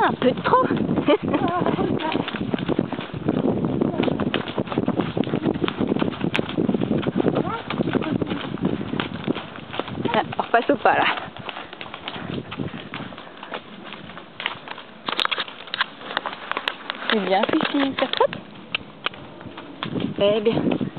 Ah, un peu trop. Ah, on repasse au pas là. C'est bien, Fifi, ça trotte. Eh bien.